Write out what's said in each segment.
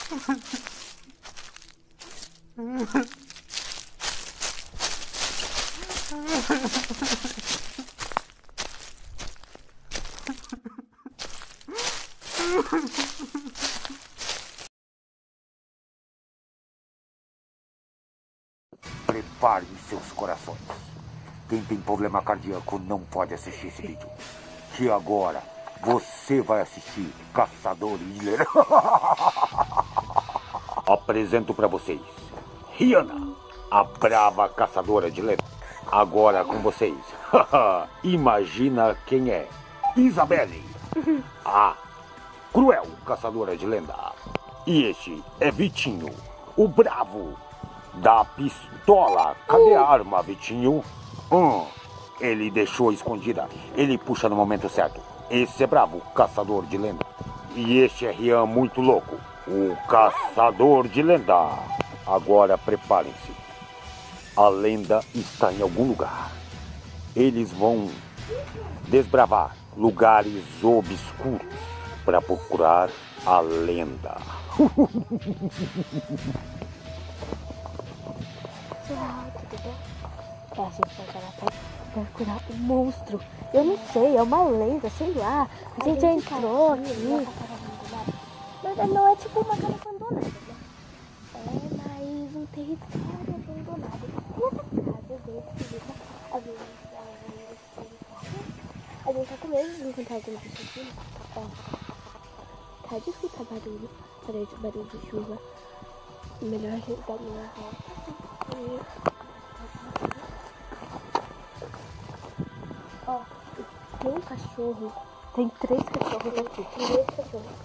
Preparem seus corações. Quem tem problema cardíaco não pode assistir esse vídeo. Que agora você vai assistir Caçadores de Lenda. Apresento pra vocês Rihanna, a brava caçadora de lenda. Agora com vocês. Imagina quem é Isabelle, a cruel caçadora de lenda. E este é Vitinho, o bravo da pistola. Cadê a arma, Vitinho? Ele deixou escondida. Ele puxa no momento certo. Esse é bravo, caçador de lenda. E este é Rian, muito louco, o caçador de lenda. Agora preparem-se. A lenda está em algum lugar. Eles vão desbravar lugares obscuros para procurar a lenda. Olá, tudo bem? A gente vai para procurar um monstro. Eu não sei, é uma lenda, sei lá. A gente entrou aqui. Mas não é tipo uma casa abandonada, né? É mais um território abandonado. E essa casa, às vezes a gente tá com medo de encontrar alguma pessoa aqui. Tá de escutar barulho. Peraí, barulho de chuva. Melhor a gente dar minha volta. Ó, tem um cachorro. Tem 3 cachorros aqui. 3 cachorros.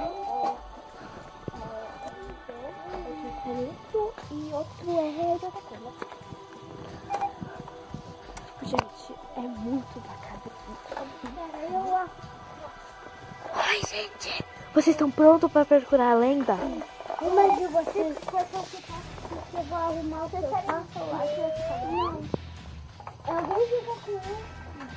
E outro é de outra coisa. Gente, é muito bacana aqui. Ai, gente. Vocês estão prontos para procurar a lenda? Mas e vocês? Eu vou arrumar o seu celular. Não. Alguém fica com ele.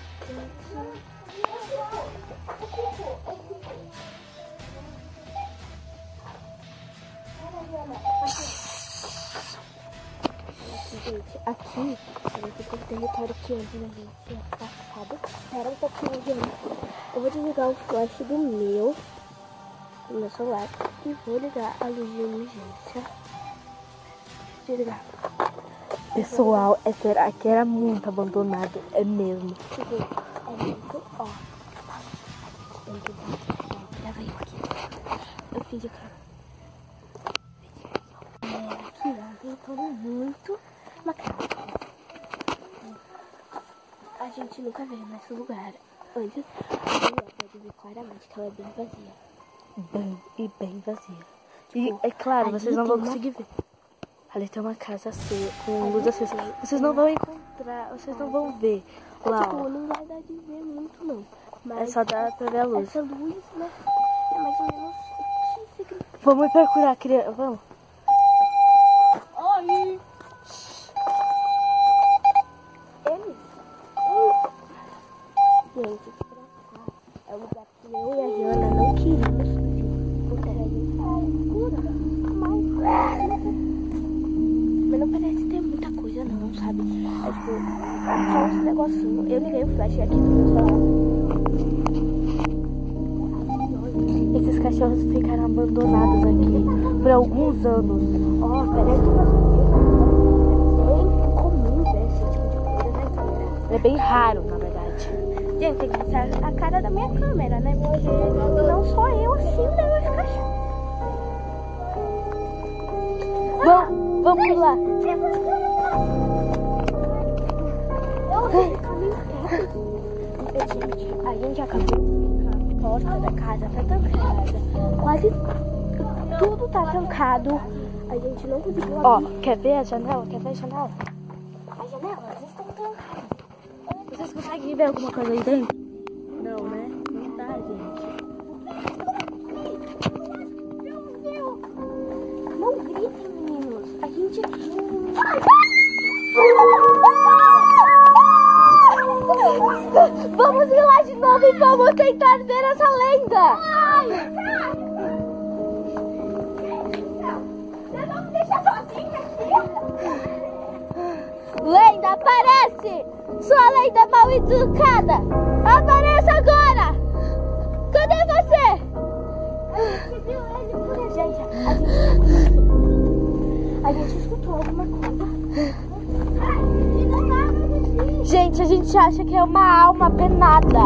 Gente, aqui tem um território que antes a gente tinha passado. Espera um pouquinho, gente. Eu vou desligar o flash do meu celular e vou ligar a luz de emergência. Desligar. Pessoal, é sério, aqui era muito abandonado, é mesmo. É muito, ó. Grava eu aqui. Eu fiz aqui. Aqui, ó, tem todo muito macabro. A gente nunca veio nesse lugar antes. A mulher pode ver claramente que ela é bem vazia. Bem vazia. E é claro, vocês não vão conseguir ver. Ali tem uma casa assim, com luz acesa. Vocês não vão encontrar, vocês não vão ver. Lá, tipo, não vai dar de ver muito, não. Mas é só dar pra ver a luz. Essa luz, né? É mais ou menos o que significa. Vamos procurar, criança. Vamos. Oi! Eles? Gente, é um lugar que eu e a Rihanna não queríamos vir. Porque a gente tá escura. Mas não parece ter muita coisa não, sabe? É tipo, só uns negocinhos. Eu liguei o flash aqui do meu celular. Esses cachorros ficaram abandonados aqui por alguns anos. Ó, parece bem comum ver esse tipo de coisa, né, câmera? É bem raro, na verdade. Gente, tem que mostrar a cara da minha câmera, né? Porque não sou eu assim, né, os cachorros. Vamos lá. Gente, a gente acabou de ficar. A porta da casa tá trancada. Quase tudo tá trancado. A gente não conseguiu abrir. Ó, quer ver a janela? Quer ver a janela? As janelas estão trancadas. Vocês conseguem ver alguma coisa aí dentro? Não, né? Não dá, gente. Não gritem, meninos. A gente... Vamos ir lá de novo e vamos tentar ver essa lenda. Aparece! Sua lenda mal educada! Apareça agora! Cadê você? A gente escutou alguma coisa. Gente, a gente acha que é uma alma penada.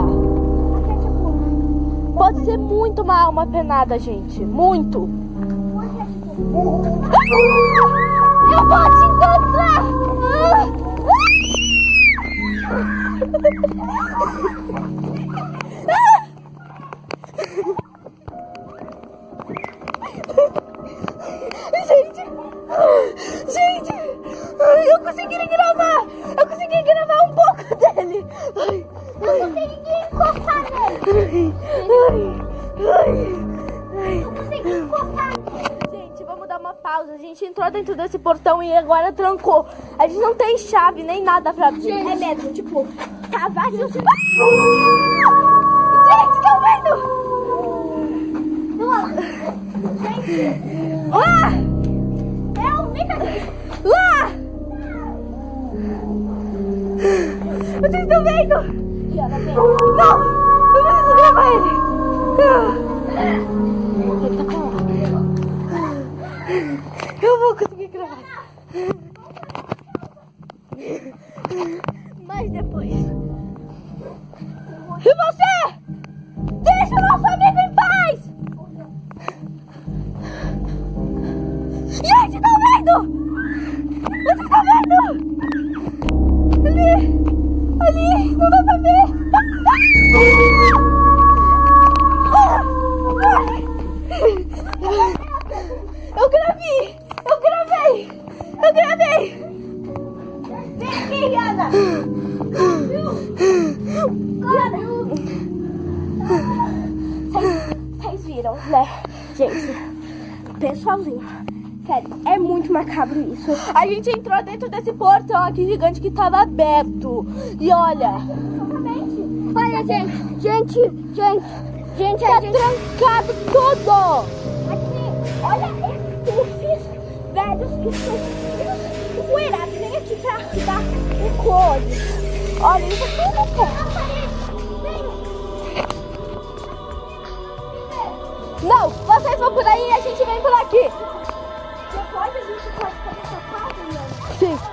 Pode ser muito uma alma penada, gente. Muito. Eu vou te encontrar! Gente, eu consegui gravar! Eu consegui gravar um pouco dele! Eu consegui encostar nele! Eu consegui encostar nele! Gente, vamos dar uma pausa. A gente entrou dentro desse portão e agora trancou. A gente não tem chave nem nada pra abrir. É mesmo, tipo, tá vazio. Gente, estão vendo? Gente! Lá! É um mecanismo! Lá! Vocês estão vendo? Não! Eu preciso gravar ele! Ele tá calado. Eu vou conseguir gravar. Mas depois. E você? Deixa o nosso amigo em paz! Gente, estão vendo? Vocês estão vendo? Ali, não dá pra ver. Eu gravei. Vem aqui, Rihanna. Vocês viram, né, gente? Pessoalzinho. Sério, é muito macabro isso. A gente entrou dentro desse portão aqui gigante que tava aberto. E olha. Olha, gente, tá trancado tudo. Aqui, olha esses puffs velhos que são empoeirados. Nem aqui pra dar um close. Olha, isso é tudo bom. Não, vocês vão por aí e a gente vem por aqui. Depois a gente pode fazer essa casa, né? Sim.